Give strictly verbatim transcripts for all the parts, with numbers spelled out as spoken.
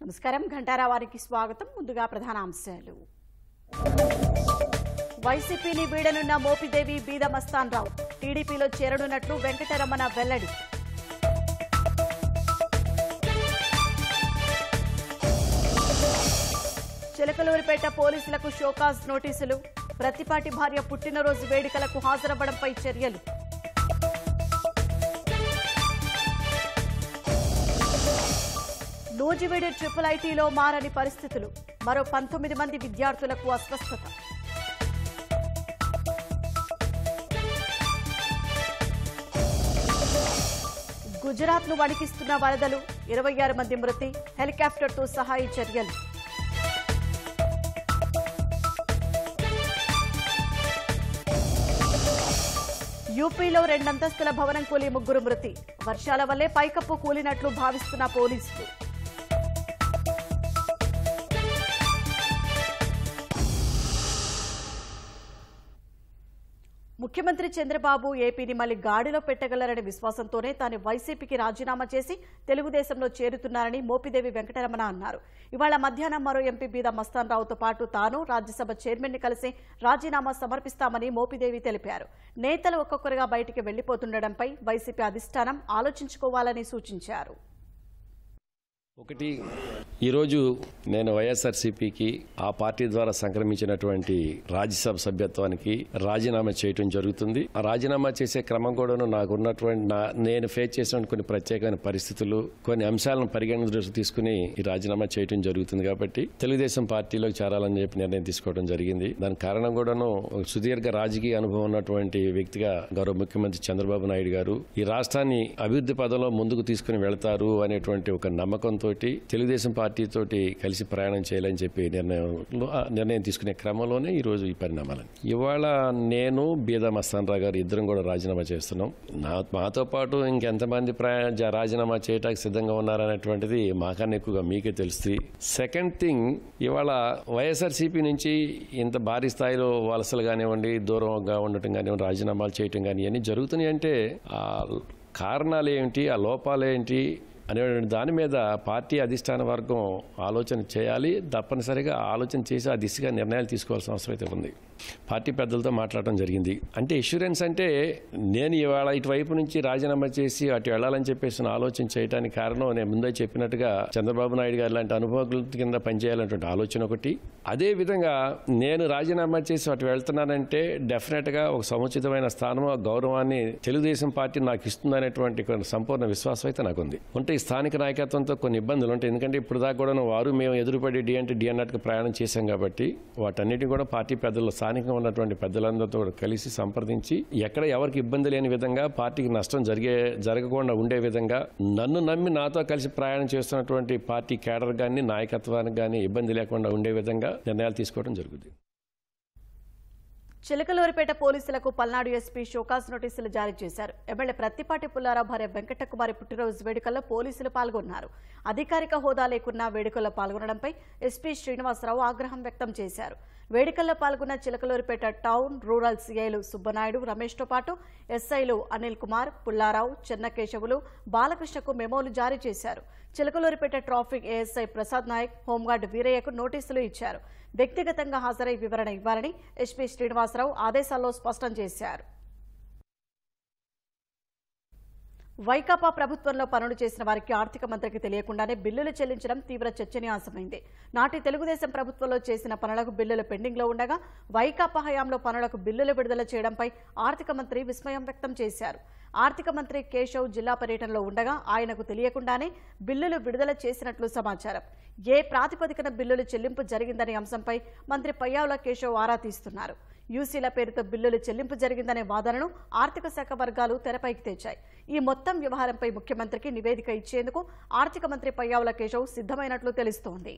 నమస్కారం ఘంటారావానికి స్వాగతం. ముందుగా ప్రధాన అంశాలు. వైసీపీని వీడనున్న మోపిదేవి బీద మస్తాన్ రావు టీడీపీలో చేరనున్నట్లు వెంకటరమణ వెల్లడి. చిలకలూరిపేట పోలీసులకు షోకాజ్ నోటీసులు. ప్రతిపాటి భార్య పుట్టినరోజు వేడుకలకు హాజరవ్వడంపై చర్యలు. నూజివీడు ట్రిపుల్ ఐటీలో మారని పరిస్థితులు. మరో పంతొమ్మిది మంది విద్యార్థులకు అస్వస్థత. గుజరాత్ను వణికిస్తున్న వరదలు. ఇరవై ఆరు మంది మృతి. హెలికాప్టర్తో సహాయ చర్యలు. యూపీలో రెండంతస్తుల భవనం కూలి ముగ్గురు మృతి. వర్షాల వల్లే పైకప్పు కూలినట్లు భావిస్తున్న పోలీసులు. ముఖ్యమంత్రి చంద్రబాబు ఏపీని మళ్లీ గాడిలో పెట్టగలరనే విశ్వాసంతోనే తాను వైసీపీకి రాజీనామా చేసి తెలుగుదేశంలో చేరుతున్నారని మోపిదేవి వెంకటరమణ అన్నారు. ఇవాళ మధ్యాహ్నం మరో ఎంపీ బీద మస్తాన్ రావుతో పాటు తాను రాజ్యసభ చైర్మన్ ని కలిసి రాజీనామా సమర్పిస్తామని మోపిదేవి తెలిపారు. నేతలు ఒక్కొక్కరుగా బయటికి వెళ్లిపోతుండటంపై వైసీపీ అధిష్టానం ఆలోచించుకోవాలని సూచించారు. ఒకటి, ఈరోజు నేను వైఎస్ఆర్సీపీకి ఆ పార్టీ ద్వారా సంక్రమించినటువంటి రాజ్యసభ సభ్యత్వానికి రాజీనామా చేయడం జరుగుతుంది. ఆ రాజీనామా చేసే క్రమం కూడాను నాకు ఉన్నటువంటి నేను ఫేస్ చేసిన కొన్ని ప్రత్యేకమైన పరిస్థితులు, కొన్ని అంశాలను పరిగణనలోకి తీసుకుని ఈ రాజీనామా చేయడం జరుగుతుంది. కాబట్టి తెలుగుదేశం పార్టీలోకి చేరాలని చెప్పి నిర్ణయం తీసుకోవడం జరిగింది. దానికి కారణం కూడాను సుదీర్ఘ రాజకీయ అనుభవం ఉన్నటువంటి వ్యక్తిగా గౌరవ ముఖ్యమంత్రి చంద్రబాబు నాయుడు గారు ఈ రాష్ట్రాన్ని అభివృద్ధి పదంలో ముందుకు తీసుకుని వెళతారు అనేటువంటి ఒక నమ్మకం తోటి తెలుగుదేశం పార్టీ తోటి కలిసి ప్రయాణం చేయాలని చెప్పి నిర్ణయంలో నిర్ణయం తీసుకునే క్రమంలోనే ఈ రోజు ఈ పరిణామాలు. ఇవాళ నేను బీద మస్తాన్ రావు గారు ఇద్దరం కూడా రాజీనామా చేస్తున్నాం. నా మాతో పాటు ఇంకెంతమంది రాజీనామా చేయడానికి సిద్ధంగా ఉన్నారనేటువంటిది మాకన్నా ఎక్కువగా మీకే తెలుస్తుంది. సెకండ్ థింగ్, ఇవాళ వైఎస్ఆర్సీపీ నుంచి ఇంత భారీ స్థాయిలో వలసలు కానివ్వండి, దూరంగా ఉండటం కానివ్వండి, రాజీనామాలు చేయటం కానీ ఇవన్నీ జరుగుతున్నాయి అంటే ఆ కారణాలు ఏంటి, ఆ లోపాలు ఏంటి అనే దాని మీద పార్టీ అధిష్టాన వర్గం ఆలోచన చేయాలి. తప్పనిసరిగా ఆలోచన చేసి ఆ దిశగా నిర్ణయాలు తీసుకోవాల్సిన అవసరం అయితే ఉంది. పార్టీ పెద్దలతో మాట్లాడటం జరిగింది. అంటే ఇన్సూరెన్స్ అంటే నేను ఇవాళ ఇటువైపు నుంచి రాజీనామా చేసి అటు వెళ్లాలని చెప్పేసి ఆలోచన చేయడానికి కారణం నేను ముందే చెప్పినట్టుగా చంద్రబాబు నాయుడు గారు లాంటి అనుభవాల కింద పనిచేయాలన్నటువంటి ఆలోచన ఒకటి. అదే విధంగా నేను రాజీనామా చేసి అటు వెళ్తున్నానంటే డెఫినెట్ గా ఒక సముచితమైన స్థానం, గౌరవాన్ని తెలుగుదేశం పార్టీ నాకు ఇస్తుందనేటువంటి సంపూర్ణ విశ్వాసం అయితే నాకు ఉంది. ఉంటే ఈ స్థానిక నాయకత్వంతో కొన్ని ఇబ్బందులు ఉంటాయి. ఎందుకంటే ఇప్పుడు దాకా కూడా వారు మేము ఎదురుపడి డి అంటే డి అన్నట్టుగా ప్రయాణం చేశాం. కాబట్టి వాటన్నిటిని కూడా పార్టీ పెద్దలు, స్థానికంగా ఉన్నటువంటి పెద్దలందరితో కలిసి సంప్రదించి ఎక్కడ ఎవరికి ఇబ్బంది లేని విధంగా, పార్టీకి నష్టం జరిగే జరగకుండా ఉండే విధంగా, నన్ను నమ్మి నాతో కలిసి ప్రయాణం చేస్తున్నటువంటి పార్టీ కేడర్ కానీ నాయకత్వానికి కానీ ఇబ్బంది లేకుండా ఉండే విధంగా నిర్ణయాలు తీసుకోవడం జరుగుతుంది. చిలకలూరిపేట పోలీసులకు పల్నాడు ఎస్పీ షోకాజ్ నోటీసులు జారీ చేశారు. ఎమ్మెల్యే ప్రత్తిపాటి పుల్లారావు భార్య వెంకటకుమారి పుట్టినరోజు వేడుకల్లో పోలీసులు పాల్గొన్నారు. అధికారిక హోదా లేకున్నా వేడుకల్లో పాల్గొనడంపై ఎస్పీ శ్రీనివాసరావు ఆగ్రహం వ్యక్తం చేశారు. వేడుకల్లో పాల్గొన్న చిలకలూరిపేట టౌన్, రూరల్ సీఐలు సుబ్బనాయుడు, రమేష్తో పాటు ఎస్ఐలు అనిల్ కుమార్, పుల్లారావు, చెన్నకేశవులు, బాలకృష్ణకు మెమోలు జారీ చేశారు. Chilakaluripet traffic ASI Prasad Nayak, home guard వీరయ్యకు నోటీసులు ఇచ్చారు. వ్యక్తిగతంగా హాజరై వివరణ ఇవ్వాలని ఎస్పీ శ్రీనివాసరావు ఆదేశాల్లో స్పష్టం చేశారు. వైకాపా ప్రభుత్వంలో పనులు చేసిన వారికి ఆర్థిక మంత్రికి తెలియకుండానే బిల్లులు చెల్లించడం తీవ్ర చర్చనీయాంశమైంది. నాటి తెలుగుదేశం ప్రభుత్వంలో చేసిన పనులకు బిల్లులు పెండింగ్లో ఉండగా వైకాపా హయాంలో పనులకు బిల్లులు విడుదల చేయడంపై ఆర్థిక మంత్రి విస్మయం వ్యక్తం చేశారు. ఆర్థిక మంత్రి కేశవ్ జిల్లా పర్యటనలో ఉండగా ఆయనకు తెలియకుండానే బిల్లులు విడుదల చేసినట్లు సమాచారం. ఏ ప్రాతిపదికన బిల్లులు చెల్లింపు జరిగిందనే అంశంపై మంత్రి పయ్యావుల కేశవ్ ఆరా తీస్తున్నారు. యూసీల పేరుతో బిల్లులు చెల్లింపు జరిగిందనే వాదనను ఆర్థిక శాఖ వర్గాలు తెరపైకి తెచ్చాయి. ఈ మొత్తం వ్యవహారంపై ముఖ్యమంత్రికి నివేదిక ఇచ్చేందుకు ఆర్థిక మంత్రి పయ్యావుల కేశవ్ సిద్ధమైనట్లు తెలుస్తోంది.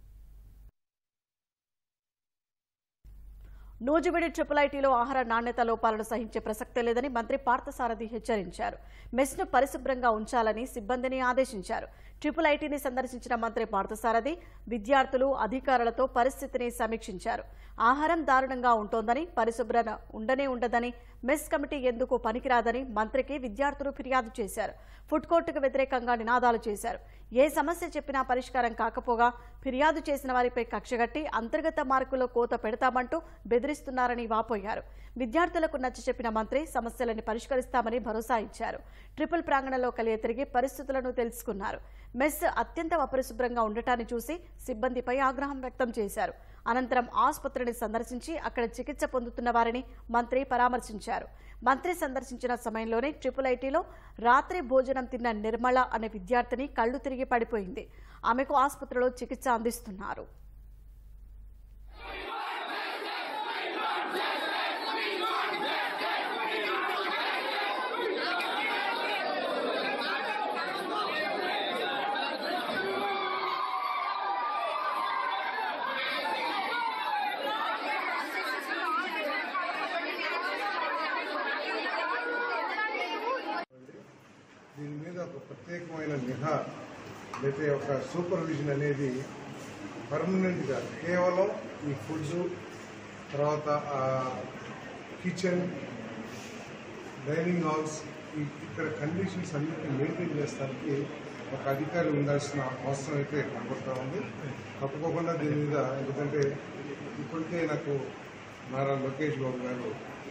నూజివీడు ట్రిపుల్ ఐటీలో ఆహార నాణ్యత లోపాలను సహించే ప్రసక్తే లేదని మంత్రి పార్థసారథి హెచ్చరించారు. మెస్ను పరిశుభ్రంగా ఉంచాలని సిబ్బందిని ఆదేశించారు. ట్రిపుల్ ఐటీని సందర్శించిన మంత్రి పార్థసారథి విద్యార్థులు అధికారులతో పరిస్థితిని సమీక్షించారు. ఆహారం దారుణంగా ఉంటోందని, పరిశుభ్రత ఉండనే ఉండదని, మెస్ కమిటీ ఎందుకు పనికిరాదని మంత్రికి విద్యార్థులు ఫిర్యాదు చేశారు. ఫుడ్ కోర్టుకు వ్యతిరేకంగా నినాదాలు చేశారు. ఏ సమస్య చెప్పినా పరిష్కారం కాకపోగా ఫిర్యాదు చేసిన వారిపై కక్షగట్టి అంతర్గత మార్కుల్లో కోత పెడతామంటూ బెదిరిస్తున్నారని వాపోయారు. విద్యార్థులకు నచ్చచెప్పిన మంత్రి సమస్యలను పరిష్కరిస్తామని భరోసా ఇచ్చారు. ట్రిపుల్ ప్రాంగణంలో కలియ తిరిగి పరిస్థితులను తెలుసుకున్నారు. మెస్ అత్యంత అపరిశుభ్రంగా ఉండటాన్ని చూసి సిబ్బందిపై ఆగ్రహం వ్యక్తం చేశారు. అనంతరం ఆసుపత్రిని సందర్శించి అక్కడ చికిత్స పొందుతున్న వారిని మంత్రి పరామర్శించారు. మంత్రి సందర్శించిన సమయంలోనే ట్రిపుల్ ఐటీలో రాత్రి భోజనం తిన్న నిర్మల అనే విద్యార్థిని కళ్లు తిరిగి పడిపోయింది. ఆమెకు ఆసుపత్రిలో చికిత్స అందిస్తున్నారు. దీని మీద ఒక ప్రత్యేకమైన నిఘా లేకపోతే ఒక సూపర్విజన్ అనేది పర్మనెంట్గా కేవలం ఈ ఫుడ్ తర్వాత కిచెన్ డైనింగ్ హాల్స్ ఇక్కడ కండిషన్స్ అన్నిటిని మెయింటైన్ చేస్తానికి ఒక అధికారి ఉండాల్సిన అవసరం అయితే కనబడుతూ ఉంది. తప్పుకోకుండా దీని మీద, ఎందుకంటే ఇప్పటికే నాకు నారా లోకేష్ బాబు గారు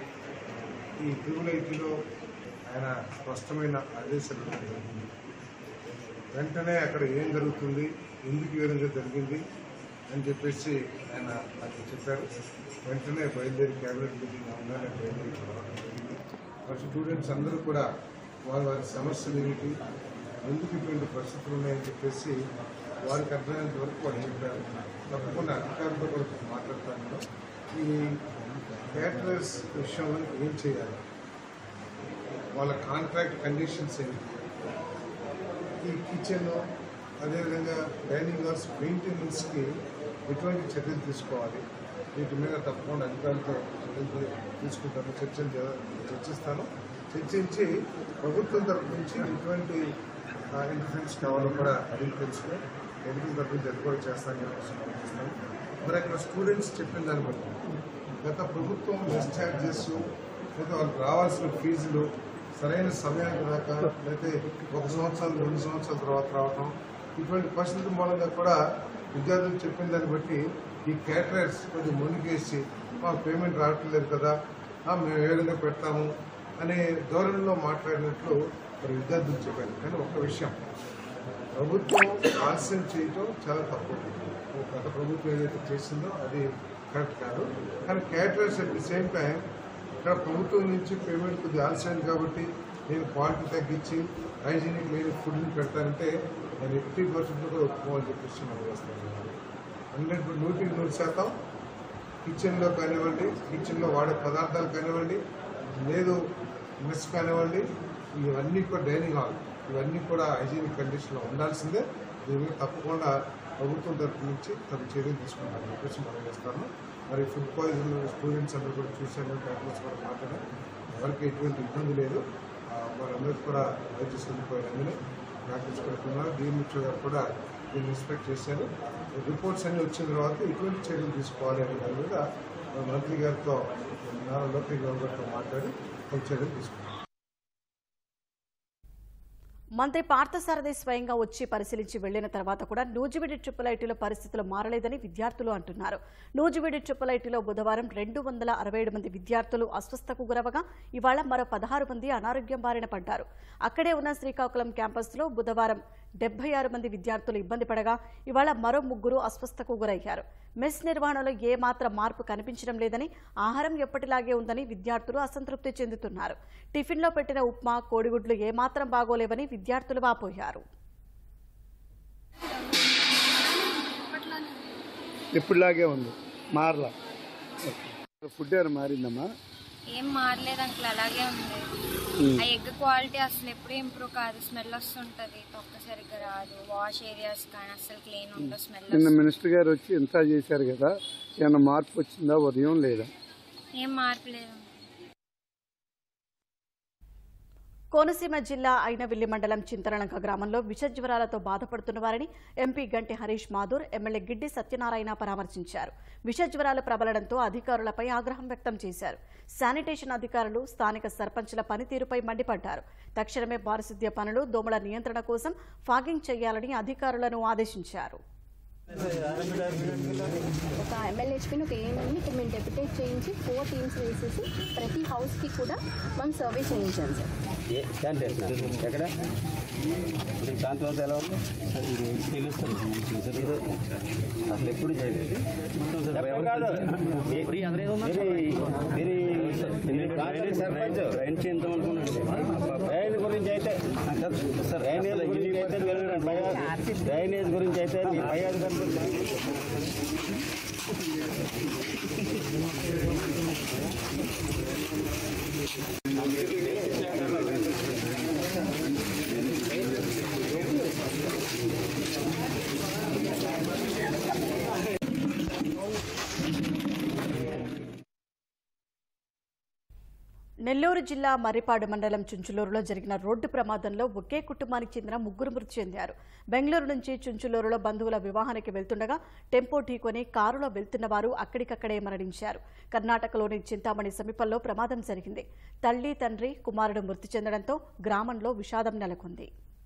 ఈ ట్రిపుల్ ఐటీలో ఆయన స్పష్టమైన ఆదేశాలు జరిగింది. వెంటనే అక్కడ ఏం జరుగుతుంది, ఎందుకు ఈ విధంగా జరిగింది అని చెప్పేసి ఆయన నాకు చెప్పారు. వెంటనే బయలుదేరి క్యాబినెట్ మీటింగ్ ఉందని బయలుదేరి జరిగింది. మరి స్టూడెంట్స్ అందరూ కూడా వారి వారి సమస్యలు ఏమిటి, ఎందుకు ఇటువంటి పరిస్థితులు ఉన్నాయని చెప్పేసి వారికి అర్థమైనంత వరకు వాళ్ళు చెప్పారు. తప్పకుండా అధికారులతో కూడా మాట్లాడతాను. ఈ క్యాటరర్స్ విషయంలో ఏం చేయాలి, వాళ్ళ కాంట్రాక్ట్ కండిషన్స్ ఏంటి, ఈ కిచెన్ అదేవిధంగా డైనింగ్ హాల్స్ మెయింటెనెన్స్కి ఎటువంటి చర్యలు తీసుకోవాలి, వీటి మీద తప్పకుండా అధికారులతో చర్యలు తీసుకుంటాను, చర్చలు చర్చిస్తాను. చర్చించి ప్రభుత్వం తరఫు నుంచి ఎటువంటి ఇంటర్ఫరెన్స్ కావాలో కూడా అడిగి తెలుసుకుని ప్రభుత్వం తరఫు నుంచి అది కూడా చేస్తానని చెప్పేసి ఆలోచిస్తాను. మరి అక్కడ స్టూడెంట్స్ చెప్పిన దాన్ని బట్టి గత ప్రభుత్వం బస్ ఛార్జెస్ లేదా వాళ్ళకి రావాల్సిన ఫీజులు సరైన సమయానికి రాక, లేకపోతే ఒక సంవత్సరాలు రెండు సంవత్సరాల తర్వాత రావటం, ఇటువంటి పరిస్థితుల మూలంగా కూడా విద్యార్థులు చెప్పిన దాన్ని బట్టి ఈ క్యాటరర్స్ కొంచెం మునిగేసి మాకు పేమెంట్ రావట్లేదు కదా, మేము ఏ విధంగా పెడతాము అనే ధోరణిలో మాట్లాడినట్లు మరి విద్యార్థులు చెప్పారు. కానీ ఒక్క విషయం, ప్రభుత్వం ఆలస్యం చేయటం చాలా తప్పు. గత ప్రభుత్వం ఏదైతే చేసిందో అది కరెక్ట్ కాదు. కానీ caterers at the same time ఇక్కడ ప్రభుత్వం నుంచి పేమెంట్ కొద్దిగా ఆలస్యమైంది కాబట్టి నేను క్వాలిటీ తగ్గించి హైజీనిక్ లేని ఫుడ్ని పెడతానంటే నేను ఎయిటీ పర్సెంట్ కూడా ఒప్పుకోవాలని చెప్పేసి మనం వేస్తాను. హండ్రెడ్ నూటికి నూరు శాతం కిచెన్లో కానివ్వండి, కిచెన్లో వాడే పదార్థాలు కానివ్వండి, లేదు మెస్ కానివ్వండి, ఇవన్నీ కూడా డైనింగ్ హాల్ ఇవన్నీ కూడా హైజీనిక్ కండిషన్లో ఉండాల్సిందే. దీని మీద తప్పకుండా ప్రభుత్వం తరఫు నుంచి తన చర్యలు తీసుకుంటాను చెప్పేసి మనం వేస్తాను. మరి ఫుడ్ పాయిజన్ స్టూడెంట్స్ అందరూ కూడా చూశాను, పేపర్స్ కూడా మాట్లాడారు, ఎవరికి ఎటువంటి ఇబ్బంది లేదు. వారందరికీ కూడా వైద్య సదుపాయాలు ప్రాక్టీస్ పెడుతున్నారు. డిఎంహెచ్ఓ గారు కూడా దీన్ని ఇన్స్పెక్ట్ చేశారు. రిపోర్ట్స్ అన్నీ వచ్చిన తర్వాత ఎటువంటి చర్యలు తీసుకోవాలి అనే దాని మీద మంత్రి గారితో నారా లోకేష్ బాబు గారితో మాట్లాడి ఒక చర్యలు తీసుకున్నారు. మంత్రి పార్థసారథి స్వయంగా వచ్చి పరిశీలించి వెళ్లిన తర్వాత కూడా నూజివీడు ట్రిపుల్ ఐటీలో పరిస్థితులు మారలేదని విద్యార్థులు అంటున్నారు. నూజివీడు ట్రిపుల్ ఐటీలో బుధవారం రెండు వందల అరవై ఏడు మంది విద్యార్థులు అస్వస్థకు గురవగా ఇవాళ మరో పదహారు మంది అనారోగ్యం బారిన పడ్డారు. అక్కడే ఉన్న శ్రీకాకుళం క్యాంపస్లో బుధవారం డెబ్బై ఆరు మంది విద్యార్థులు ఇబ్బంది పడగా ఇవాళ మరో ముగ్గురు అస్వస్థకు గురయ్యారు. మెస్ నిర్వహణలో ఏ మాత్రం మార్పు కనిపించడం లేదని, ఆహారం ఎప్పటిలాగే ఉందని విద్యార్థులు అసంతృప్తి చెందుతున్నారు. టిఫిన్లో పెట్టిన ఉప్మా, కోడిగుడ్లు ఏమాత్రం బాగోలేవని విద్యార్థులు వాపోయారు. ఎప్పుడులాగే ఉంది, మారలా. ఫుడ్ ఏమైనా మారిందమ్మా? ఏం మారలేదు అంకుల్, అలాగే ఉంది. ఆ ఎగ్ క్వాలిటీ అసలు ఎప్పుడు ఇంప్రూవ్ కాదు, స్మెల్ వస్తుంటది, తొక్క సరిగ్గా రాదు, వాష్ ఏరియాస్ కానీ అసలు క్లీన్ ఉండదు, స్మెల్. నిన్న మినిస్టర్ గారు వచ్చి ఎంత చేశారు కదా, ఏమైనా మార్పు వచ్చిందా ఉదయం లేదా? ఏం మార్పు లేదు. కోనసీమ జిల్లా అయినవిల్లి మండలం చింతలంక గ్రామంలో విష జ్వరాలతో బాధపడుతున్న వారిని ఎంపీ గంటి హరీష్ మాథూర్ ఎమ్మెల్యే గిడ్డి సత్యనారాయణ పరామర్శించారు. విష జ్వరాలు ప్రబలడంతో అధికారులపై ఆగ్రహం వ్యక్తం చేశారు. శానిటేషన్ అధికారులు స్థానిక సర్పంచ్ల పనితీరుపై మండిపడ్డారు. తక్షణమే పారిశుద్ధ్య పనులు దోమల నియంత్రణ కోసం ఫాగింగ్ చేయాలని అధికారులను ఆదేశించారు. ఒక ఎమ్మెల్యేహెచ్పీని ఒక ఏఎంని ఇక్కడ మేము డెప్యుటేట్ చేయించి ఫోర్ టీమ్స్ వేసేసి ప్రతి హౌస్కి కూడా మనం సర్వే చేయించాం సార్. ఎక్కడ శాంతి వద్ద ఎలా ఉంది అసలు ఎప్పుడు చేయలేదు. సర్పంచ్ ఎంత డ్రైనేజ్ గురించి అయితే డ్రైనేజ్ గురించి అయితే డ్రైనేజ్ గురించి అయితే పై అధికారులు నెల్లూరు జిల్లా మర్రిపాడు మండలం చుంచులూరులో జరిగిన రోడ్డు ప్రమాదంలో ఒకే కుటుంబానికి చెందిన ముగ్గురు మృతి చెందారు. బెంగళూరు నుంచి చుంచులూరులో బంధువుల వివాహానికి వెళ్తుండగా టెంపో ఢీకొని కారులో వెళ్తున్న వారు అక్కడికక్కడే మరణించారు. కర్ణాటకలోని చింతామణి సమీపంలో ప్రమాదం జరిగింది. తల్లి తండ్రి కుమారుడు మృతి చెందడంతో గ్రామంలో విషాదం నెలకొంది.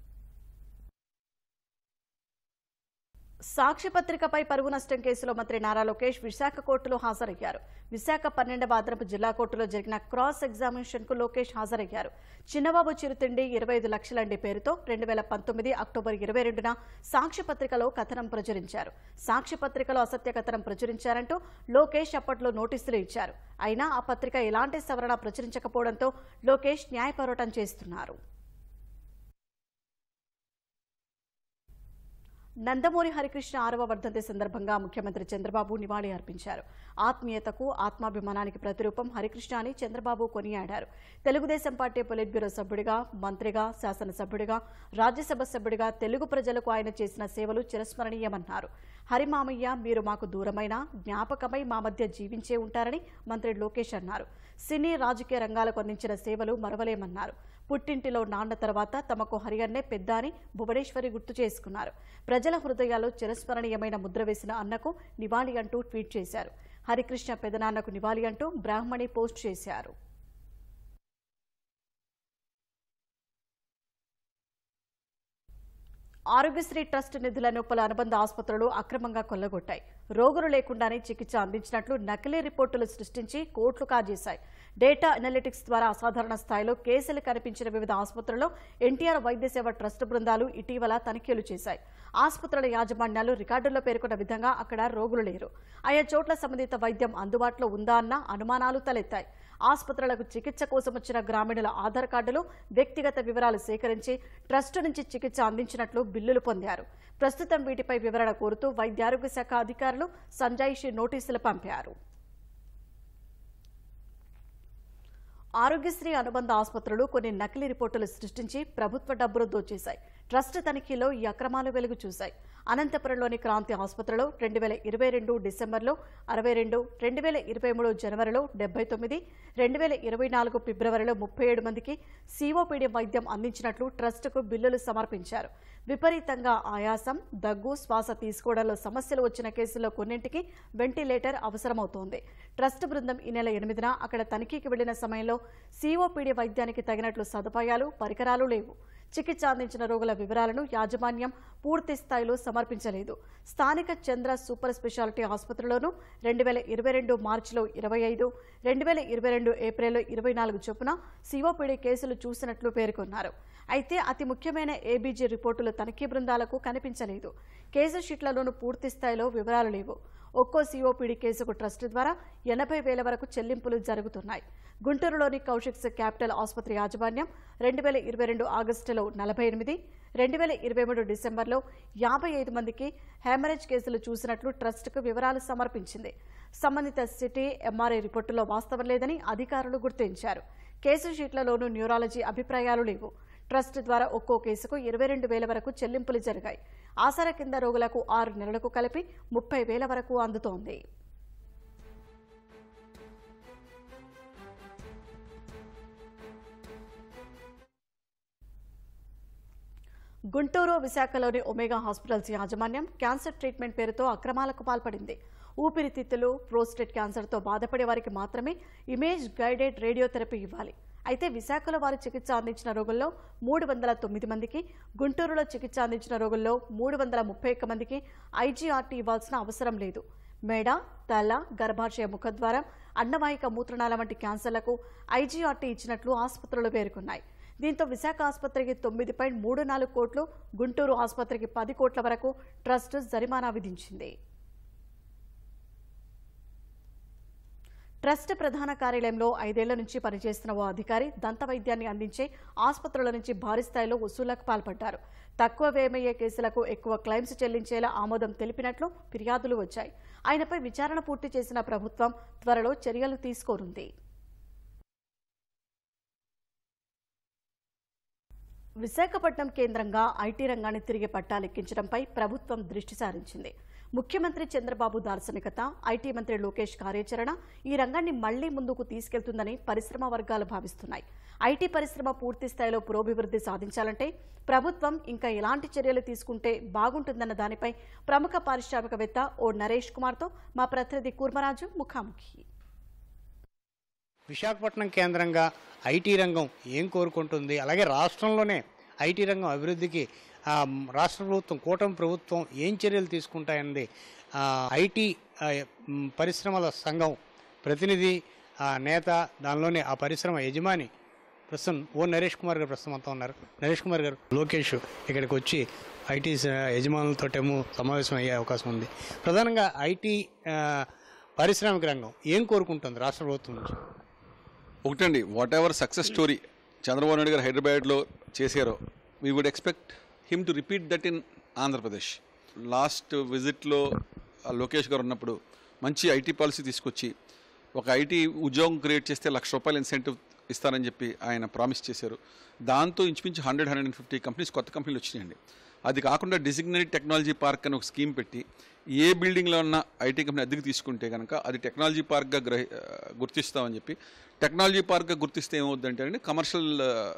సాక్ష్యపత్రికపై పరువు నష్టం కేసులో మంత్రి నారా లోకేష్ విశాఖ కోర్టులో హాజరయ్యారు. విశాఖ పన్నెండవ అదనపు జిల్లా కోర్టులో జరిగిన క్రాస్ ఎగ్జామినేషన్ కు లోకేష్ హాజరయ్యారు. చిన్నబాబు చిరుతిండి ఇరవై ఐదు లక్షలండి పేరుతో రెండు వేల పంతొమ్మిది అక్టోబర్ ఇరవై రెండున సాక్ష్యపత్రికలో కథనం ప్రచురించారు. సాక్ష్యపత్రికలో అసత్య కథనం ప్రచురించారంటూ లోకేష్ అప్పట్లో నోటీసులు ఇచ్చారు. అయినా ఆ పత్రిక ఎలాంటి సవరణ ప్రచురించకపోవడంతో లోకేష్ న్యాయ పోరాటం చేస్తున్నారు. నందమూరి హరికృష్ణ ఆరవ వర్ధంతి సందర్భంగా ముఖ్యమంత్రి చంద్రబాబు నివాళి అర్పించారు. ఆత్మీయతకు ఆత్మాభిమానానికి ప్రతిరూపం హరికృష్ణ అని చంద్రబాబు కొనియాడారు. తెలుగుదేశం పార్టీ పొలిట్ బ్యూరో సభ్యుడిగా, మంత్రిగా, శాసనసభ్యుడిగా, రాజ్యసభ సభ్యుడిగా తెలుగు ప్రజలకు ఆయన చేసిన సేవలు చిరస్మరణీయమన్నారు. హరిమామయ్య మీరు మాకు దూరమైన జ్ఞాపకమై మా మధ్య జీవించే ఉంటారని మంత్రి లోకేష్ అన్నారు. సినీ రాజకీయ రంగాలకు అందించిన సేవలు మరవలేమన్నారు. పుట్టింటిలో నాన్న తర్వాత తమకు హరియన్నే పెద్ద అని భువనేశ్వరి గుర్తు చేసుకున్నారు. ప్రజల హృదయాల్లో చిరస్మరణీయమైన ముద్ర వేసిన అన్నకు నివాళి అంటూ ట్వీట్ చేశారు. హరికృష్ణ పెదనాన్నకు నివాళి అంటూ బ్రాహ్మణి పోస్ట్ చేశారు. ఆరోగ్యశ్రీ ట్రస్ట్ నిధులను పలు అనుబంధ ఆసుపత్రులు అక్రమంగా కొల్లగొట్టాయి. రోగులు లేకుండానే చికిత్స అందించినట్లు నకిలీ రిపోర్టులు సృష్టించి కోట్లు కాజేశాయి. డేటా అనలిటిక్స్ ద్వారా అసాధారణ స్థాయిలో కేసులు కనిపించిన వివిధ ఆసుపత్రుల్లో ఎన్టీఆర్ వైద్య సేవ ట్రస్ట్ బృందాలు ఇటీవల తనిఖీలు చేశాయి. ఆసుపత్రుల యాజమాన్యాలు రికార్డుల్లో పేర్కొన్న విధంగా అక్కడ రోగులు లేరు. ఆయా చోట్ల సంబంధిత వైద్యం అందుబాటులో ఉందా అన్న అనుమానాలు తలెత్తాయి. ఆసుపత్రులకు చికిత్స కోసం వచ్చిన గ్రామీణుల ఆధార్ కార్డులు, వ్యక్తిగత వివరాలు సేకరించి ట్రస్టు నుంచి చికిత్స అందించినట్లు బిల్లులు పొందారు. ప్రస్తుతం వీటిపై వివరణ కోరుతూ వైద్యారోగ్య శాఖ అధికారులు సంజాయిషి నోటీసులు పంపారు. ఆరోగ్యశ్రీ అనుబంధ ఆసుపత్రులు కొన్ని నకిలీ రిపోర్టులు సృష్టించి ప్రభుత్వ డబ్బులు దోచేశాయి. ట్రస్ట్ తనిఖీలో ఈ అక్రమాలు వెలుగు చూశాయి. అనంతపురంలోని క్రాంతి ఆసుపత్రిలో రెండు వేల ఇరవై రెండు డిసెంబర్లో అరవై రెండు, రెండు వేల ఇరవై మూడు జనవరిలో డెబ్బై తొమ్మిది, రెండు వేల ఇరవై నాలుగు ఫిబ్రవరిలో ముప్పై ఏడు మందికి సిఓపిడి వైద్యం అందించినట్లు ట్రస్టుకు బిల్లులు సమర్పించారు. విపరీతంగా ఆయాసం, దగ్గు, శ్వాస తీసుకోవడంలో సమస్యలు వచ్చిన కేసుల్లో కొన్నింటికి వెంటిలేటర్ అవసరమవుతోంది. ట్రస్ట్ బృందం ఈ నెల ఎనిమిదిన అక్కడ తనిఖీకి వెళ్లిన సమయంలో సిఓపిడి వైద్యానికి తగినట్లు సదుపాయాలు, పరికరాలు లేవు. చికిత్స అందించిన రోగుల వివరాలను యాజమాన్యం పూర్తి స్థాయిలో సమర్పించలేదు. స్థానిక చంద్ర సూపర్ స్పెషాలిటీ ఆసుపత్రిలోనూ రెండు వేల ఇరవై రెండు మార్చిలో ఇరవై ఐదు, రెండు వేల ఇరవై రెండు ఏప్రిల్లో ఇరవై నాలుగు చొప్పున సిఓపిడి కేసులు చూసినట్లు పేర్కొన్నారు. అయితే అతి ముఖ్యమైన ఏబీజీ రిపోర్టులు తనిఖీ బృందాలకు కనిపించలేదు. కేసు షీట్లలోనూ పూర్తి స్థాయిలో వివరాలు లేవు. ఒక్కో సిఓపిడి కేసుకు ట్రస్ట్ ద్వారా ఎనభై వేల వరకు చెల్లింపులు జరుగుతున్నాయి. గుంటూరులోని కౌశిక్స్ క్యాపిటల్ ఆసుపత్రి యాజమాన్యం రెండు వేల ఇరవై రెండు ఆగస్టులో నలభై ఎనిమిది, రెండు వేల ఇరవై మూడు డిసెంబర్లో యాభై ఐదు మందికి హెమరేజ్ కేసులు చూసినట్లు ట్రస్టుకు వివరాలు సమర్పించింది. సంబంధిత సిటీ, ఎంఆర్ఐ రిపోర్టులో వాస్తవం లేదని అధికారులు గుర్తించారు. కేసు షీట్లలోనూ న్యూరాలజీ అభిప్రాయాలు లేవు. ట్రస్ట్ ద్వారా ఒక్కో కేసుకు ఇరవై రెండు వేల వరకు చెల్లింపులు జరిగాయి. ఆసరా కింద రోగులకు ఆరు నెలలకు కలిపి ముప్పై వేల వరకు అందుతోంది. గుంటూరు విశాఖలోని ఒమేగా హాస్పిటల్స్ యాజమాన్యం క్యాన్సర్ ట్రీట్మెంట్ పేరుతో అక్రమాలకు పాల్పడింది. ఊపిరితిత్తులు, ప్రోస్టేట్ క్యాన్సర్తో బాధపడే వారికి మాత్రమే ఇమేజ్ గైడెడ్ రేడియోథెరపీ ఇవ్వాలి. అయితే విశాఖలో వారు చికిత్స అందించిన రోగుల్లో మూడు వందల తొమ్మిది మందికి, గుంటూరులో చికిత్స అందించిన రోగుల్లో మూడు వందల ముప్పై ఒక్క మందికి ఐజీఆర్టీ ఇవ్వాల్సిన అవసరం లేదు. మెడ, తల, గర్భాశయ ముఖద్వారం, అన్నవాహిక మూత్రనాళ వంటి క్యాన్సర్లకు ఐజీఆర్టీ ఇచ్చినట్లు ఆసుపత్రులు పేర్కొన్నాయి. దీంతో విశాఖ ఆసుపత్రికి తొమ్మిది పాయింట్ మూడు నాలుగు కోట్లు, గుంటూరు ఆసుపత్రికి పది కోట్ల వరకు ట్రస్ట్ జరిమానా విధించింది. ట్రస్ట్ ప్రధాన కార్యాలయంలో ఐదేళ్ల నుంచి పనిచేస్తున్న ఓ అధికారి దంత వైద్యాన్ని అందించే ఆసుపత్రుల నుంచి భారీ స్థాయిలో వసూళ్లకు పాల్పడ్డారు. తక్కువ వ్యయమయ్యే కేసులకు ఎక్కువ క్లెయిమ్స్ చెల్లించేలా ఆమోదం తెలిపినట్లు ఫిర్యాదులు వచ్చాయి. ఆయనపై విచారణ పూర్తి చేసిన ప్రభుత్వం త్వరలో చర్యలు తీసుకోనుంది. విశాఖపట్నం కేంద్రంగా ఐటీ రంగాన్ని తిరిగి పట్టాలెక్కించడంపై ప్రభుత్వం దృష్టి సారించింది. ముఖ్యమంత్రి చంద్రబాబు దార్శనికత, ఐటీ మంత్రి లోకేష్ కార్యాచరణ ఈ రంగాన్ని మళ్లీ ముందుకు తీసుకెళ్తుందని పరిశ్రమ వర్గాలు భావిస్తున్నాయి. ఐటీ పరిశ్రమ పూర్తి స్థాయిలో పురోభివృద్ధి సాధించాలంటే ప్రభుత్వం ఇంకా ఎలాంటి చర్యలు తీసుకుంటే బాగుంటుందన్న దానిపై ప్రముఖ పారిశ్రామికవేత్త ఓ నరేష్ కుమార్తో మా ప్రతినిధి కూర్మరాజు ముఖాముఖి. విశాఖపట్నం కేంద్రంగా ఐటీ రంగం ఏం కోరుకుంటుంది, అలాగే రాష్ట్రంలోనే ఐటీ రంగం అభివృద్ధికి రాష్ట్ర ప్రభుత్వం, కూటమి ప్రభుత్వం ఏం చర్యలు తీసుకుంటాయన్నది ఐటీ పరిశ్రమల సంఘం ప్రతినిధి నేత, దానిలోనే ఆ పరిశ్రమ యజమాని ప్రస్తుతం ఓ నరేష్ కుమార్ గారు ప్రస్తుతం అంతా ఉన్నారు. నరేష్ కుమార్ గారు, లోకేష్ ఇక్కడికి వచ్చి ఐటీ యజమానులతోటేమో సమావేశం అయ్యే అవకాశం ఉంది. ప్రధానంగా ఐటీ పారిశ్రామిక రంగం ఏం కోరుకుంటుంది రాష్ట్ర ప్రభుత్వం నుంచి? ఒకటండి, whatever success story Chandrababu Naidu గారు హైదరాబాద్లో చేశారో, we would expect him to repeat that in Andhra Pradesh. Last విజిట్లో లోకేష్ గారు ఉన్నప్పుడు మంచి ఐటీ పాలసీ తీసుకొచ్చి ఒక ఐటీ ఉద్యోగం క్రియేట్ చేస్తే లక్ష రూపాయలు ఇన్సెంటివ్ ఇస్తారని చెప్పి ఆయన ప్రామిస్ చేశారు. దాంతో ఇంచుమించు hundred hundred and fifty companies కొత్త కంపెనీలు వచ్చినాయండి. అది కాకుండా డిజిగ్నేటెడ్ టెక్నాలజీ పార్క్ అని ఒక స్కీమ్ పెట్టి ఏ బిల్డింగ్లో ఉన్న ఐటీ కంపెనీ అద్దెకు తీసుకుంటే కనుక అది టెక్నాలజీ పార్క్గా గ్రహి గుర్తిస్తామని చెప్పి, టెక్నాలజీ పార్క్గా గుర్తిస్తే ఏమవుద్దంటే అండి, కమర్షియల్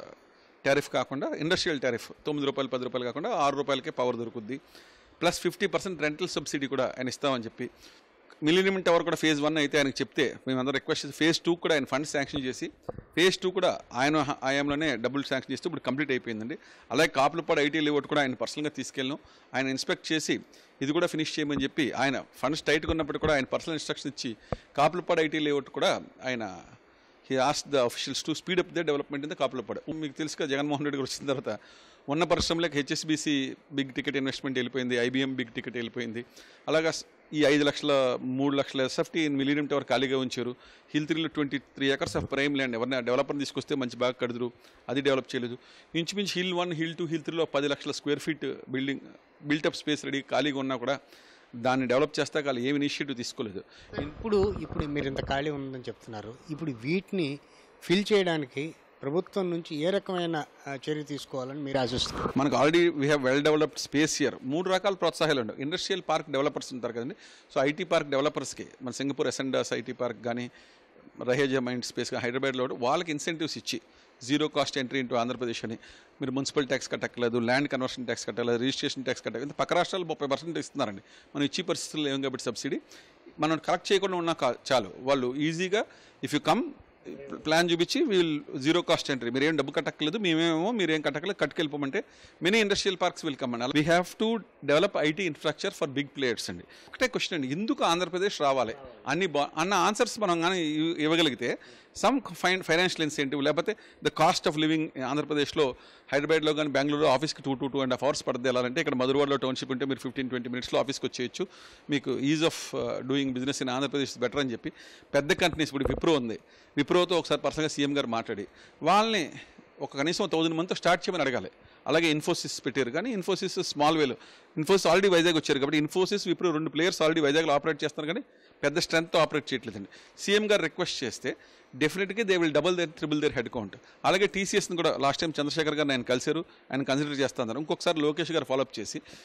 టారిఫ్ కాకుండా ఇండస్ట్రియల్ టారిఫ్ తొమ్మిది రూపాయలు పది రూపాయలు కాకుండా ఆరు రూపాయలకే పవర్ దొరుకుద్ది. Plus fifty percent rental subsidy కూడా ఆయన ఇస్తామని చెప్పి, మిలీనియం టవర్ కూడా ఫేజ్ వన్ అయితే ఆయనకు చెప్తే మేమందరం రిక్వెస్ట్ చేసి ఫేజ్ టూ కూడా ఆయన ఫండ్స్ శాంక్షన్ చేసి ఫేజ్ టూ కూడా ఆయన ఆయంలోనే డబ్బులు శాంక్షన్ చేస్తే ఇప్పుడు కంప్లీట్ అయిపోయిందండి. అలాగే కాపులపాడు ఐటీ లేఅవుట్ కూడా ఆయన పర్సనల్గా తీసుకెళ్ళాం. ఆయన ఇన్స్పెక్ట్ చేసి ఇది కూడా ఫినిష్ చేయమని చెప్పి, ఆయన ఫండ్స్ టైట్గా ఉన్నప్పుడు కూడా ఆయన పర్సనల్ ఇన్స్ట్రక్షన్ ఇచ్చి కాపులపాడు ఐటీ లేఅవుట్ కూడా ఆయన he ask the officials to speed up the development in the Kapulapadu. మీకు తెలుసుగా జగన్మోహన్ రెడ్డి గారు వచ్చిన తర్వాత ఉన్న పరిశ్రమలకు హెచ్ఎస్బీసీ బిగ్ టికెట్ ఇన్వెస్ట్మెంట్ వెళ్ళిపోయింది, ఐబీఎం బిగ్ టికెట్ వెళ్ళిపోయింది. అలాగా ఈ ఐదు లక్షల మూడు లక్షల ఎస్ఎఫ్టీ మిలీనియం టవర్ ఖాళీగా ఉంచారు. హిల్ త్రీలో twenty three acres of prime land ఎవరైనా డెవలపర్ని తీసుకొస్తే మంచి బాగా కడుదురు, అది డెవలప్ చేయలేదు. ఇంచుమించు hill one, hill two, hill త్రీలో పది లక్షల square feet building built up space ready ఖాళీగా ఉన్నా కూడా దాన్ని డెవలప్ చేస్తాక వాళ్ళు ఏమి ఇనిషియేటివ్ తీసుకోలేదు. ఇప్పుడు ఇప్పుడు మీరు ఇంత ఖాళీ ఉందని చెప్తున్నారు, ఇప్పుడు వీటిని ఫిల్ చేయడానికి ప్రభుత్వం నుంచి ఏ రకమైన చర్య తీసుకోవాలని మీరు ఆశిస్తున్నారు? మనకు already we have well developed space year. మూడు రకాల ప్రోత్సాహాలు ఉండవు. ఇండస్ట్రియల్ పార్క్ డెవలపర్స్ ఉంటారు కదండి, సో ఐటీ పార్క్ డెవలపర్స్కి మన సింగపూర్ ఎసెండాస్ ఐటీ పార్క్ కానీ రహేజా మైండ్ స్పేస్ కానీ హైదరాబాద్లో వాళ్ళకి ఇన్సెంటివ్స్ ఇచ్చి zero cost entry into Andhra Pradesh అని, మీరు మున్సిపల్ ట్యాక్స్ కట్టక్కలేదు, ల్యాండ్ కన్వర్షన్ ట్యాక్స్ కట్టలేదు, రిజిస్ట్రేషన్ ట్యాక్స్ కట్టలేదు. పక్క రాష్ట్రాలు ముప్పై పర్సెంట్ ఇస్తున్నారండి. మనం ఇచ్చే పరిస్థితుల్లో ఏం కాబట్టి సబ్సిడీ మనం కలెక్ట్ చేయకుండా ఉన్నా చాలు. వాళ్ళు ఈజీగా ఇఫ్ యూ కమ్ ప్లాన్ చూపించి వీల్ జీరో కాస్ట్ ఎంట్రీ, మీరేం డబ్బు కట్టక్కలేదు, మేమేమో మీరేం కట్టక్కలేదు, కట్టుకెళ్ళిపోమంటే many industrial parks will come అండి. We have to develop IT infrastructure for big players అండి. ఒకటే క్వశ్చన్ అండి, ఎందుకు ఆంధ్రప్రదేశ్ రావాలి అన్ని బా అన్న ఆన్సర్స్ మనం కానీ ఇవ్వగలిగితే సమ్ ఫైన్ ఫైనాన్షియల్ ఇన్సెంటివ్, లేకపోతే ద కాస్ట్ ఆఫ్ లివింగ్ ఆంధ్రప్రదేశ్లో హైదరాబాద్లో కానీ బెంగళూరులో ఆఫీస్కి two two two and half hours పడుతుంది వెళ్ళాలంటే, ఇక్కడ మధురవాడలో టౌన్షిప్ ఉంటే మీరు ఫిఫ్టీన్ ట్వంటీ మినిట్స్లో ఆఫీస్కి వచ్చేయచ్చు. మీకు ease of doing business in Andhra Pradesh better అని చెప్పి పెద్ద కంపెనీస్, ఇప్పుడు విప్రో ఉంది, విప్రోతో ఒకసారి పర్సనల్గా సీఎం గారు మాట్లాడి వాళ్ళని ఒక కనీసం థౌజండ్ మందితో స్టార్ట్ చేయమని అడగాలి. అలాగే ఇన్ఫోసిస్ పెట్టారు, కానీ ఇన్ఫోసిస్ స్మాల్ వేలో, ఇన్ఫోసిస్ ఆల్రెడీ వైజాగ్ వచ్చారు కాబట్టి ఇన్ఫోసిస్ విప్రో రెండు ప్లేయర్స్ ఆల్రెడీ వైజాగ్లో ఆపరేట్ చేస్తున్నారు, కానీ పెద్ద స్ట్రెంత్తో ఆపరేట్ చేయట్లేదండి. సీఎం గారు రిక్వెస్ట్ చేస్తే డెఫినెట్గా they will double their triple their head count. అలాగే టీసీఎస్ని కూడా లాస్ట్ టైం చంద్రశేఖర్ గారు ఆయన కలిశారు, ఆయన కన్సిడర్ చేస్తున్నారు. ఇంకొకసారి లోకేష్ గారు ఫాలోఅప్ చేసి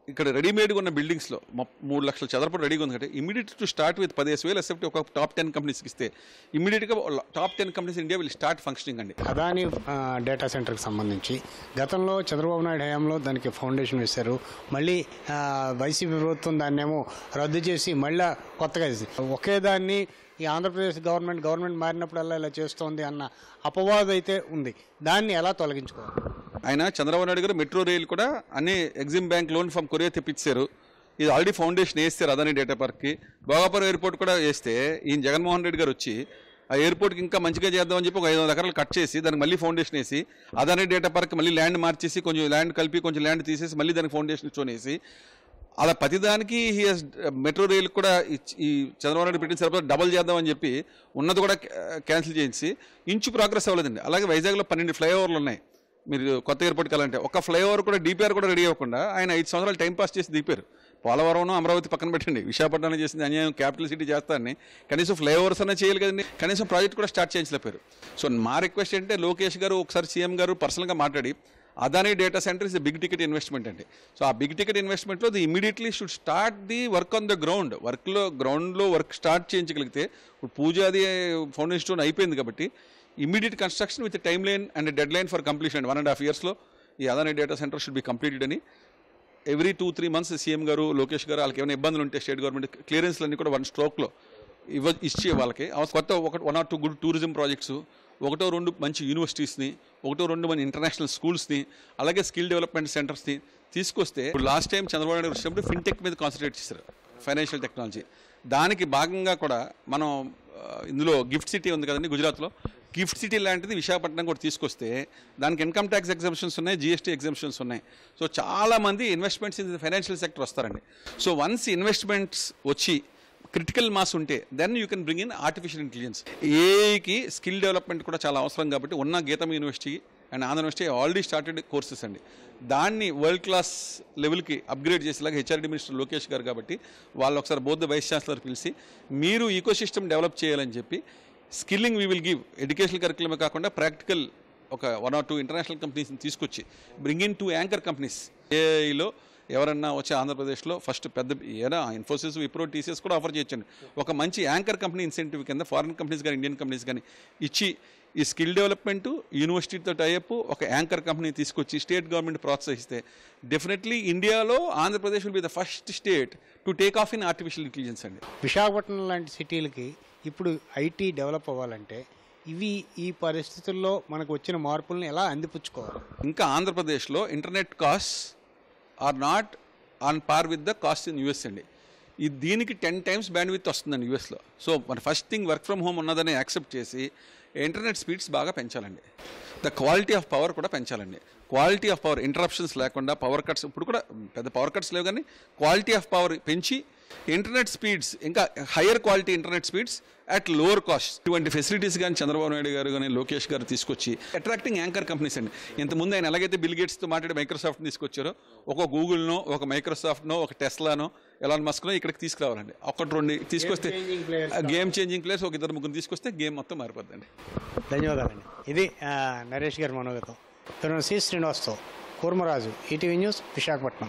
ఇక్కడ రెడీమేడ్గా ఉన్న బిల్డింగ్స్లో మూడు లక్షల చదరపు రెడీగా ఉంది అంటే ఇమీడియట్ టు స్టార్ట్ విత్ పదిహేను వేలు ఎస్ఎఫ్టీ ఒక టాప్ టెన్ కంపెనీస్కి ఇస్తే ఇమీడియట్గా top ten companies India will start functioning అండి. అదాని డేటా సెంటర్కి సంబంధించి గతంలో చంద్రబాబు నాయుడు హయాంలో దానికి ఫౌండేషన్ వేశారు. మళ్ళీ వైసీపీ ప్రభుత్వం దాన్నేమో రద్దు చేసి మళ్ళీ కొత్తగా ఒకే దాన్ని ఈ ఆంధ్రప్రదేశ్ గవర్నమెంట్ గవర్నమెంట్ మారినప్పుడల్లా ఇలా చేస్తోంది అన్న అపవాదం అయితే ఉంది. దాన్ని ఎలా తొలగించుకోవాలి? ఆయన చంద్రబాబు నాయుడు గారు మెట్రో రైలు కూడా అన్ని EXIM bank loan from Korea తెప్పించారు. ఇది ఆల్రెడీ ఫౌండేషన్ వేస్తారు అదాని డేటా పార్క్కి. భోగాపురం ఎయిర్పోర్ట్ కూడా వేస్తే ఈయన జగన్మోహన్ రెడ్డి గారు వచ్చి ఆ ఎయిర్పోర్ట్కి ఇంకా మంచిగా చేద్దామని చెప్పి ఒక ఐదు వందల ఎకరాలు కట్ చేసి దానికి మళ్ళీ ఫౌండేషన్ వేసి అదాని డేటా పార్క్ మళ్ళీ ల్యాండ్ మార్చేసి కొంచెం ల్యాండ్ కలిపి కొంచెం ల్యాండ్ తీసేసి మళ్ళీ దానికి ఫౌండేషన్ ఇచ్చునేసి అలా ప్రతిదానికి హీ హెస్ మెట్రో రైలు కూడా ఈ చంద్రబాబు నాయుడు పెట్టిన సరిపోతే డబల్ చేద్దామని చెప్పి ఉన్నది కూడా క్యాన్సిల్ చేసి ఇంచు ప్రోగ్రెస్ అవ్వలేదండి. అలాగే వైజాగ్లో పన్నెండు ఫ్లైఓవర్లు ఉన్నాయి. మీరు కొత్త ఎయిర్పోర్ట్కి వెళ్ళాలంటే ఒక ఫ్లైఓవర్ కూడా డీపీఆర్ కూడా రెడీ అవ్వకుండా ఆయన ఐదు సంవత్సరాలు టైంపాస్ చేసి దిగిపోయారు. పోలవరం అమరావతి పక్కన పెట్టండి, విశాఖపట్నం చేసింది అన్యాయం, క్యాపిటల్ సిటీ చేస్తారని కనీసం ఫ్లైఓవర్స్ అనే చేయాలి కదండి. కనీసం ప్రాజెక్ట్ కూడా స్టార్ట్ చేయించలేపారు. సో మా రిక్వెస్ట్ ఏంటంటే లోకేష్ గారు ఒకసారి సీఎం గారు పర్సనల్గా మాట్లాడి Adani data centre is the big ticket investment అండి. సో ఆ బిగ్ టికెట్ ఇన్వెస్ట్మెంట్లో they immediately should start the work on the ground. వర్క్లో గ్రౌండ్లో వర్క్ స్టార్ట్ చేయించగలిగితే ఇప్పుడు పూజాది ఫౌండేషన్ స్టోన్ అయిపోయింది కాబట్టి immediate construction with timeline and deadline for completion one and half ఇయర్స్లో ఈ Adani data centre should be completed అని every two three months CM గారు లోకేష్ గారు వాళ్ళకి ఏమైనా ఇబ్బందులు ఉంటే స్టేట్ గవర్నమెంట్ క్లియరెన్స్లన్నీ కూడా వన్ స్ట్రోక్లో ఇవ్వ ఇచ్చే వాళ్ళకి కొత్త ఒక one or two good tourism projects, ఒకటో రెండు మంచి యూనివర్సిటీస్ని, ఒకటో రెండు మంచి ఇంటర్నేషనల్ స్కూల్స్ని, అలాగే స్కిల్ డెవలప్మెంట్ సెంటర్స్ని తీసుకొస్తే ఇప్పుడు లాస్ట్ టైం చంద్రబాబు నాయుడు వచ్చినప్పుడు ఫిన్టెక్ మీద కాన్సన్ట్రేట్ చేశారు, ఫైనాన్షియల్ టెక్నాలజీ. దానికి భాగంగా కూడా మనం ఇందులో గిఫ్ట్ సిటీ ఉంది కదండి గుజరాత్లో, గిఫ్ట్ సిటీ లాంటిది విశాఖపట్నం కూడా తీసుకొస్తే దానికి ఇన్కమ్ ట్యాక్స్ ఎగ్జామ్షన్స్ ఉన్నాయి, జిఎస్టీ ఎగ్జామ్షన్స్ ఉన్నాయి. సో చాలామంది ఇన్వెస్ట్మెంట్స్ ఇన్ ఫైనాన్షియల్ సెక్టర్ వస్తారండి. సో వన్స్ ఇన్వెస్ట్మెంట్స్ వచ్చి క్రిటికల్ మాస్ ఉంటే then you can bring in artificial intelligence. ఏఐకి స్కిల్ డెవలప్మెంట్ కూడా చాలా అవసరం కాబట్టి ఉన్న GITAM university and Andhra university already started courses అండి. దాన్ని వరల్డ్ క్లాస్ లెవెల్కి అప్గ్రేడ్ చేసేలాగా హెచ్ఆర్డీ మినిస్టర్ లోకేష్ గారు కాబట్టి వాళ్ళు ఒకసారి బోత్ వైస్ ఛాన్సలర్ పిలిచి మీరు ఈకో సిస్టమ్ డెవలప్ చేయాలని చెప్పి skilling we will give educational కరికులమే కాకుండా ప్రాక్టికల్ ఒక వన్ ఆర్ టూ ఇంటర్నేషనల్ కంపెనీస్ని తీసుకొచ్చి bring in to anchor companies. ఏఐలో ఎవరన్నా వచ్చి ఆంధ్రప్రదేశ్లో ఫస్ట్ పెద్ద ఏదైనా ఇన్ఫోసిస్, విప్రో, టీసీఎస్ కూడా ఆఫర్ చేయొచ్చండి. ఒక మంచి యాంకర్ కంపెనీ ఇన్సెంటివ్ కింద ఫారిన్ కంపెనీస్ కానీ ఇండియన్ కంపెనీస్ కానీ ఇచ్చి ఈ స్కిల్ డెవలప్మెంట్ యూనివర్సిటీతో టైఅప్ ఒక యాంకర్ కంపెనీ తీసుకొచ్చి స్టేట్ గవర్నమెంట్ ప్రోత్సహిస్తే డెఫినెట్లీ ఇండియాలో Andhra Pradesh will be the first state to take off in artificial intelligence అండి. విశాఖపట్నం లాంటి సిటీలకి ఇప్పుడు ఐటీ డెవలప్ అవ్వాలంటే ఇవి ఈ పరిస్థితుల్లో మనకు వచ్చిన మార్పులను ఎలా అందిపుచ్చుకోవాలి? ఇంకా ఆంధ్రప్రదేశ్లో internet cost are not on par with the cost in US అండి. ఇది దీనికి టెన్ టైమ్స్ బ్యాండ్ విత్ వస్తుందండి యూఎస్లో. సో మన first thing work from home ఉన్నదని యాక్సెప్ట్ చేసి ఇంటర్నెట్ స్పీడ్స్ బాగా పెంచాలండి. ద క్వాలిటీ ఆఫ్ పవర్ కూడా పెంచాలండి. క్వాలిటీ ఆఫ్ పవర్ ఇంటరప్షన్స్ లేకుండా, పవర్ కట్స్ ఇప్పుడు కూడా పెద్ద పవర్ కట్స్ లేవు కానీ క్వాలిటీ ఆఫ్ పవర్ పెంచి ఇంటర్నెట్ స్పీడ్స్ ఇంకా higher quality internet speeds at lower cost ఇటువంటి ఫెసిలిటీస్ కానీ చంద్రబాబు నాయుడు గారు కానీ లోకేష్ గారు తీసుకొచ్చి అట్రాక్టింగ్ యాంకర్ కంపెనీస్ అండి. ఇంతకుముందు ఆయన ఎలాగైతే బిల్ గేట్స్తో మాట్లాడి మైక్రోసాఫ్ట్ తీసుకొచ్చారో ఒక గూగుల్నో, ఒక మైక్రోసాఫ్ట్నో, ఒక టెస్లానో, ఎలాన్ మస్క్నో ఇక్కడికి తీసుకురావాలండి. ఒకటి రెండు తీసుకొస్తే గేమ్ చేంజింగ్ ప్లేస్ ఒక ఇద్దరు ముగ్గురు తీసుకొస్తే గేమ్ మొత్తం మారిపోద్దండి. ధన్యవాదాలండి. ఇది నరేష్ గారి మనోగతం. సి శ్రీనివాస్తో కూర్మరాజు, ఈటీవీ న్యూస్, విశాఖపట్నం.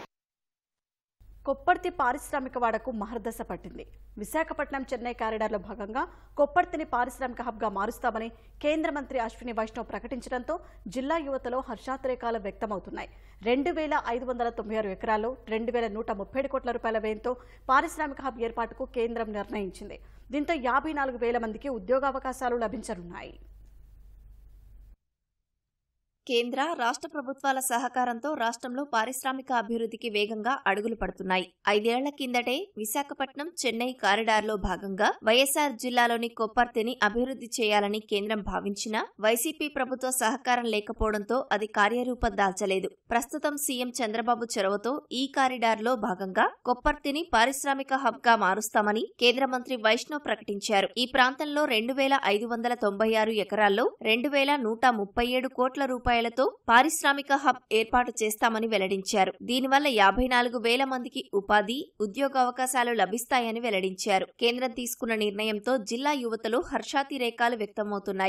కొప్పర్తి పారిశ్రామిక వాడకు మహర్దశ పట్టింది. విశాఖపట్నం చెన్నై కారిడార్లో భాగంగా కొప్పర్తిని పారిశ్రామిక హబ్గా మారుస్తామని కేంద్ర మంత్రి అశ్విని వైష్ణవ్ ప్రకటించడంతో జిల్లా యువతలో హర్షాతిరేకాలు వ్యక్తమవుతున్నాయి. రెండు వేల ఐదు వందల తొంభై ఆరు ఎకరాల్లో రెండు వేల నూట ముప్పై ఏడు కోట్ల రూపాయల వ్యయంతో పారిశ్రామిక హబ్ ఏర్పాటుకు కేంద్రం నిర్ణయించింది. దీంతో యాభై నాలుగు వేల మందికి ఉద్యోగావకాశాలు లభించనున్నాయి. కేంద్ర రాష్ట్ర ప్రభుత్వాల సహకారంతో రాష్ట్రంలో పారిశ్రామిక అభివృద్ధికి వేగంగా అడుగులు పడుతున్నాయి. ఐదేళ్ల కిందటే విశాఖపట్నం చెన్నై కారిడార్లో భాగంగా వైఎస్ఆర్ జిల్లాలోని కొప్పర్తిని అభివృద్ధి చేయాలని కేంద్రం భావించినా వైసీపీ ప్రభుత్వ సహకారం లేకపోవడంతో అది కార్యరూపం దాల్చలేదు. ప్రస్తుతం సీఎం చంద్రబాబు చొరవతో ఈ కారిడార్లో భాగంగా కొప్పర్తిని పారిశ్రామిక హబ్ గా మారుస్తామని కేంద్ర మంత్రి వైష్ణవ్ ప్రకటించారు. ఈ ప్రాంతంలో రెండు వేల ఐదు వందల తొంభై ఆరు ఎకరాల్లో రెండు వేల నూట ముప్పై ఏడు కోట్ల రూపాయలు రూపాయలతో పారిశ్రామిక హబ్ ఏర్పాటు చేస్తామని వెల్లడించారు. దీనివల్ల యాభై నాలుగు వేల మందికి ఉపాధి, ఉద్యోగావకాశాలు లభిస్తాయని వెల్లడించారు. కేంద్రం తీసుకున్న నిర్ణయంతో జిల్లా యువతలో హర్షాతిరేకాలు వ్యక్తమవుతున్నాయి.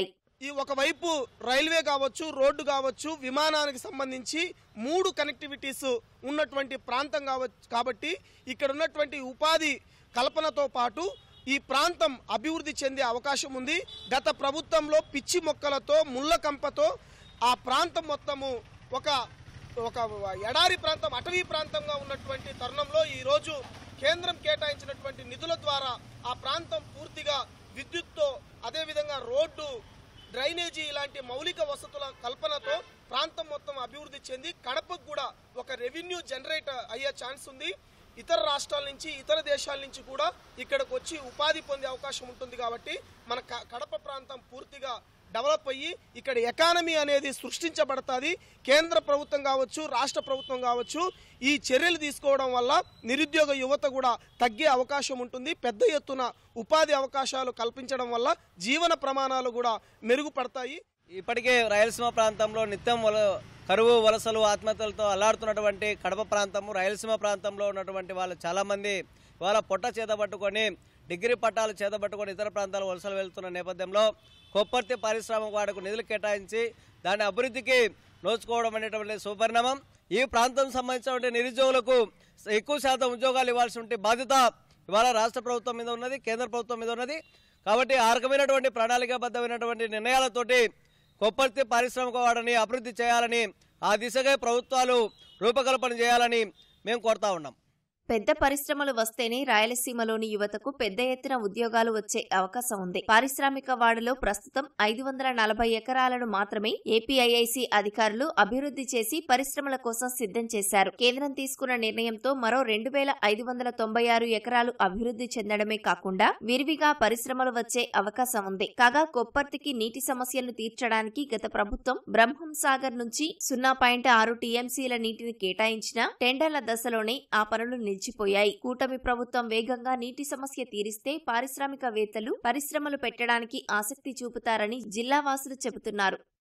ఈ ఒకవైపు రైల్వే కావచ్చు, రోడ్డు కావచ్చు, విమానానికి సంబంధించి మూడు కనెక్టివిటీస్ ఉన్నటువంటి ప్రాంతం కావచ్చు. కాబట్టి ఇక్కడ ఉన్నటువంటి ఉపాధి కల్పనతో పాటు ఈ ప్రాంతం అభివృద్ధి చెందే అవకాశం ఉంది. గత ప్రభుత్వంలో పిచ్చి మొక్కలతో, ముళ్ళ కంపతో ఆ ప్రాంతం మొత్తము ఒక ఒక ఎడారి ప్రాంతం, అటవీ ప్రాంతంగా ఉన్నటువంటి తరుణంలో ఈరోజు కేంద్రం కేటాయించినటువంటి నిధుల ద్వారా ఆ ప్రాంతం పూర్తిగా విద్యుత్తో, అదేవిధంగా రోడ్డు, డ్రైనేజీ ఇలాంటి మౌలిక వసతుల కల్పనతో ప్రాంతం మొత్తం అభివృద్ధి చెంది కడపకు కూడా ఒక రెవెన్యూ జనరేట్ అయ్యే ఛాన్స్ ఉంది. ఇతర రాష్ట్రాల నుంచి, ఇతర దేశాల నుంచి కూడా ఇక్కడికి వచ్చి ఉపాధి పొందే అవకాశం ఉంటుంది. కాబట్టి మన కడప ప్రాంతం పూర్తిగా డెవలప్ అయ్యి ఇక్కడ ఎకానమీ అనేది సృష్టించబడుతుంది. కేంద్ర ప్రభుత్వం కావచ్చు, రాష్ట్ర ప్రభుత్వం కావచ్చు ఈ చర్యలు తీసుకోవడం వల్ల నిరుద్యోగ యువత కూడా తగ్గే అవకాశం ఉంటుంది. పెద్ద ఎత్తున ఉపాధి అవకాశాలు కల్పించడం వల్ల జీవన ప్రమాణాలు కూడా మెరుగుపడతాయి. ఇప్పటికే రాయలసీమ ప్రాంతంలో నిత్యం వల కరువు, వలసలు, ఆత్మహత్యలతో అల్లాడుతున్నటువంటి కడప ప్రాంతము, రాయలసీమ ప్రాంతంలో ఉన్నటువంటి వాళ్ళు చాలామంది వాళ్ళ పొట్ట చేతబట్టుకొని, డిగ్రీ పట్టాలు చేతబట్టుకొని ఇతర ప్రాంతాలు వలసలు వెళ్తున్న నేపథ్యంలో కొప్పర్తి పారిశ్రామిక వాడకు నిధులు కేటాయించి దాని అభివృద్ధికి నోచుకోవడం అనేటువంటి సుపరిణామం. ఈ ప్రాంతం సంబంధించినటువంటి నిరుద్యోగులకు ఎక్కువ శాతం ఉద్యోగాలు ఇవ్వాల్సి ఉంటే బాధ్యత ఇవాళ రాష్ట్ర ప్రభుత్వం మీద ఉన్నది, కేంద్ర ప్రభుత్వం మీద ఉన్నది. కాబట్టి ఆ రకమైనటువంటి ప్రణాళికాబద్ధమైనటువంటి నిర్ణయాలతోటి కొప్పర్తి పారిశ్రామిక వాడని అభివృద్ధి చేయాలని, ఆ దిశగా ప్రభుత్వాలు రూపకల్పన చేయాలని మేము కోరుతా ఉన్నాం. పెద్ద పరిశ్రమలు వస్తేనే రాయలసీమలోని యువతకు పెద్ద ఎత్తున ఉద్యోగాలు వచ్చే అవకాశం ఉంది. పారిశ్రామిక వాడలో ప్రస్తుతం ఐదు వందల నలభై ఎకరాలను మాత్రమే ఏపీఐఐసి అధికారులు అభివృద్ధి చేసి పరిశ్రమల కోసం సిద్ధం చేశారు. కేంద్రం తీసుకున్న నిర్ణయంతో మరో రెండు వేల ఐదు వందల తొంభై ఆరు ఎకరాలు అభివృద్ధి చెందడమే కాకుండా విరివిగా పరిశ్రమలు వచ్చే అవకాశం ఉంది. కాగా కొప్పర్తికి నీటి సమస్యలను తీర్చడానికి గత ప్రభుత్వం బ్రహ్మం సాగర్ నుంచి సున్నా పాయింట్ ఆరు టీఎంసీల నీటిని కేటాయించిన టెండర్ల దశలోనే ఆ పనులు నిలిచిపోయాయి. కూటమి ప్రభుత్వం వేగంగా నీటి సమస్య తీరిస్తే పారిశ్రామికవేత్తలు పరిశ్రమలు పెట్టడానికి ఆసక్తి చూపుతారని జిల్లావాసులు చెబుతున్నారు.